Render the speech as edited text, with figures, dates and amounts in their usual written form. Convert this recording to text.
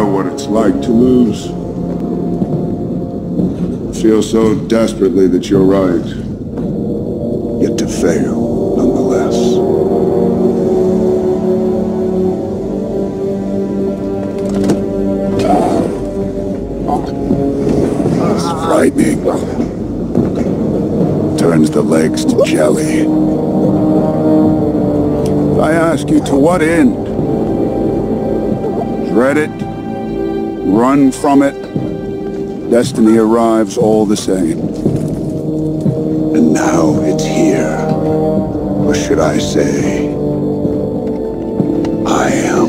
what it's like to lose. Feel so desperately that you're right, yet to fail nonetheless. It's frightening. Turns the legs to jelly. I ask you, to what end? Dread it? Run from it? Destiny arrives all the same. And now it's here. Or should I say, I am.